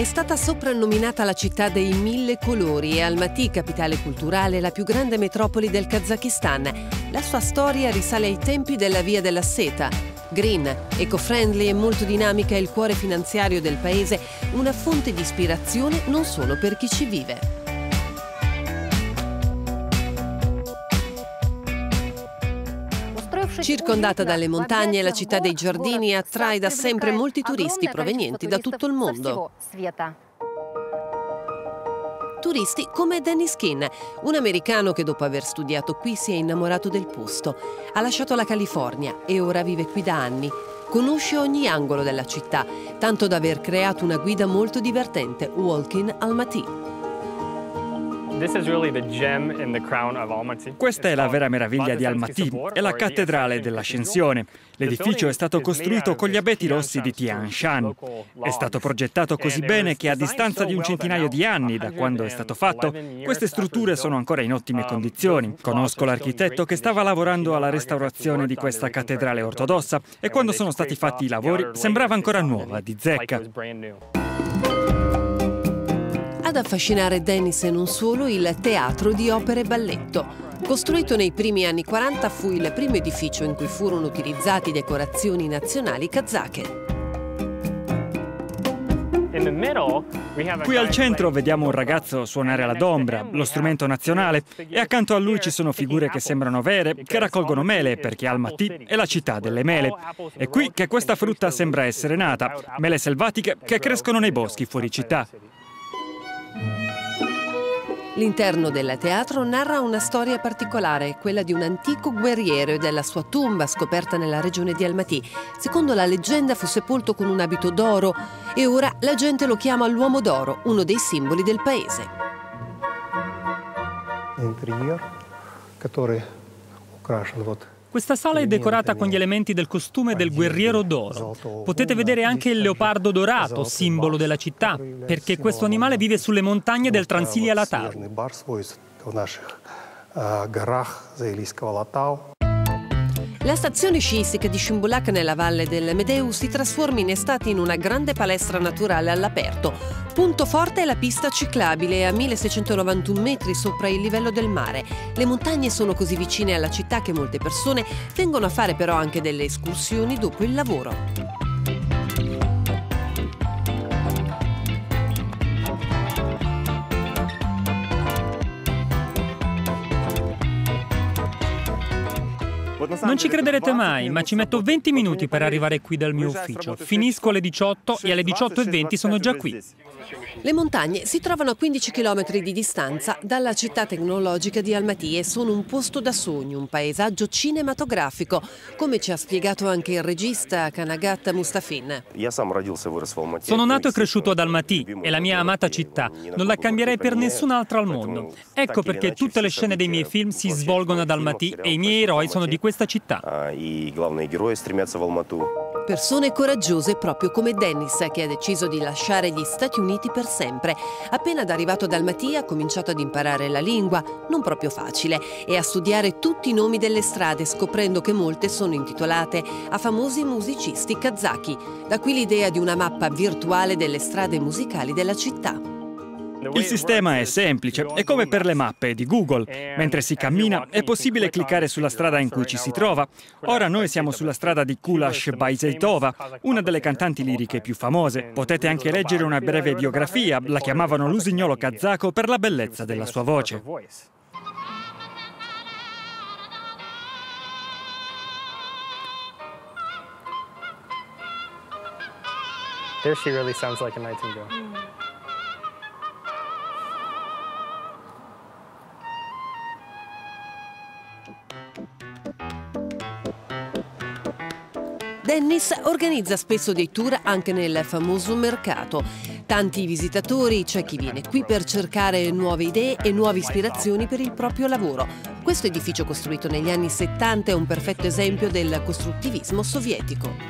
stata soprannominata la città dei 1000 colori e Almaty, capitale culturale, la più grande metropoli del Kazakistan. La sua storia risale ai tempi della Via della Seta. Green, eco-friendly e molto dinamica è il cuore finanziario del paese, una fonte di ispirazione non solo per chi ci vive. Circondata dalle montagne, la città dei giardini attrae da sempre molti turisti provenienti da tutto il mondo. Turisti come Dennis Keane, un americano che dopo aver studiato qui si è innamorato del posto. Ha lasciato la California e ora vive qui da anni. Conosce ogni angolo della città, tanto da aver creato una guida molto divertente, Walking Almaty. Questa è la vera meraviglia di Almaty, è la cattedrale dell'Ascensione. L'edificio è stato costruito con gli abeti rossi di Tian Shan. È stato progettato così bene che a distanza di un centinaio di anni da quando è stato fatto, queste strutture sono ancora in ottime condizioni. Conosco l'architetto che stava lavorando alla restaurazione di questa cattedrale ortodossa e quando sono stati fatti i lavori sembrava ancora nuova, di zecca. Ad affascinare Dennis e non solo il teatro di opera e balletto. Costruito nei primi anni 40 fu il primo edificio in cui furono utilizzati decorazioni nazionali kazake. Qui al centro vediamo un ragazzo suonare la dombra, lo strumento nazionale, e accanto a lui ci sono figure che sembrano vere, che raccolgono mele, perché Almaty è la città delle mele. È qui che questa frutta sembra essere nata, mele selvatiche che crescono nei boschi fuori città. L'interno del teatro narra una storia particolare, quella di un antico guerriero e della sua tomba scoperta nella regione di Almaty. Secondo la leggenda fu sepolto con un abito d'oro e ora la gente lo chiama l'uomo d'oro, uno dei simboli del paese. Questa sala è decorata con gli elementi del costume del guerriero d'oro. Potete vedere anche il leopardo dorato, simbolo della città, perché questo animale vive sulle montagne del Transilja-Latau. La stazione sciistica di Shimbulak nella valle del Medeu si trasforma in estate in una grande palestra naturale all'aperto. Punto forte è la pista ciclabile a 1691 metri sopra il livello del mare. Le montagne sono così vicine alla città che molte persone vengono a fare però anche delle escursioni dopo il lavoro. Non ci crederete mai, ma ci metto 20 minuti per arrivare qui dal mio ufficio. Finisco alle 18 e alle 18:20 sono già qui. Le montagne si trovano a 15 km di distanza dalla città tecnologica di Almaty e sono un posto da sogno, un paesaggio cinematografico, come ci ha spiegato anche il regista Kanagat Mustafin. Sono nato e cresciuto ad Almaty, è la mia amata città, non la cambierei per nessun'altra al mondo. Ecco perché tutte le scene dei miei film si svolgono ad Almaty e i miei eroi sono di questa città. Persone coraggiose proprio come Dennis, che ha deciso di lasciare gli Stati Uniti per sempre. Appena arrivato ad Almaty ha cominciato ad imparare la lingua, non proprio facile, e a studiare tutti i nomi delle strade, scoprendo che molte sono intitolate a famosi musicisti kazaki. Da qui l'idea di una mappa virtuale delle strade musicali della città. Il sistema è semplice, è come per le mappe di Google. Mentre si cammina è possibile cliccare sulla strada in cui ci si trova. Ora noi siamo sulla strada di Kulash Bayzeitova, una delle cantanti liriche più famose. Potete anche leggere una breve biografia, la chiamavano l'usignolo kazako per la bellezza della sua voce. There she really sounds like a nightingale. Dennis organizza spesso dei tour anche nel famoso mercato. Tanti visitatori, c'è chi viene qui per cercare nuove idee e nuove ispirazioni per il proprio lavoro. Questo edificio costruito negli anni 70 è un perfetto esempio del costruttivismo sovietico.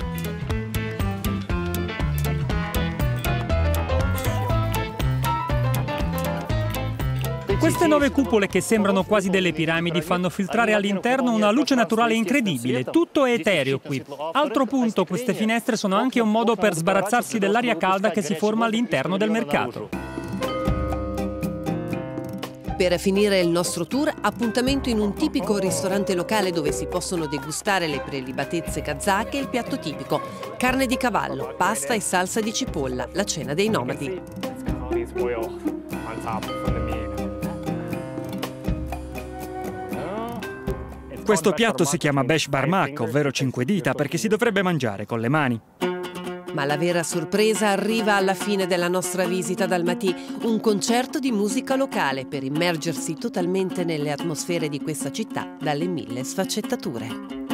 Queste 9 cupole che sembrano quasi delle piramidi fanno filtrare all'interno una luce naturale incredibile. Tutto è etereo qui. Altro punto, queste finestre sono anche un modo per sbarazzarsi dell'aria calda che si forma all'interno del mercato. Per finire il nostro tour, appuntamento in un tipico ristorante locale dove si possono degustare le prelibatezze kazake e il piatto tipico: carne di cavallo, pasta e salsa di cipolla, la cena dei nomadi. Questo piatto si chiama besh barmak, ovvero 5 dita, perché si dovrebbe mangiare con le mani. Ma la vera sorpresa arriva alla fine della nostra visita ad Almaty, un concerto di musica locale per immergersi totalmente nelle atmosfere di questa città dalle 1000 sfaccettature.